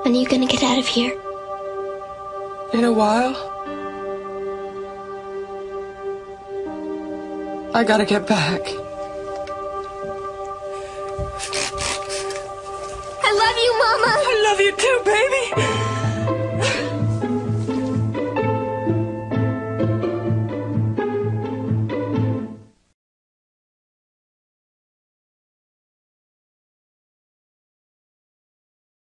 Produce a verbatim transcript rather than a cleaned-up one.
When are you gonna get out of here? In a while. I gotta get back. I love you, Mama! I love you too, baby!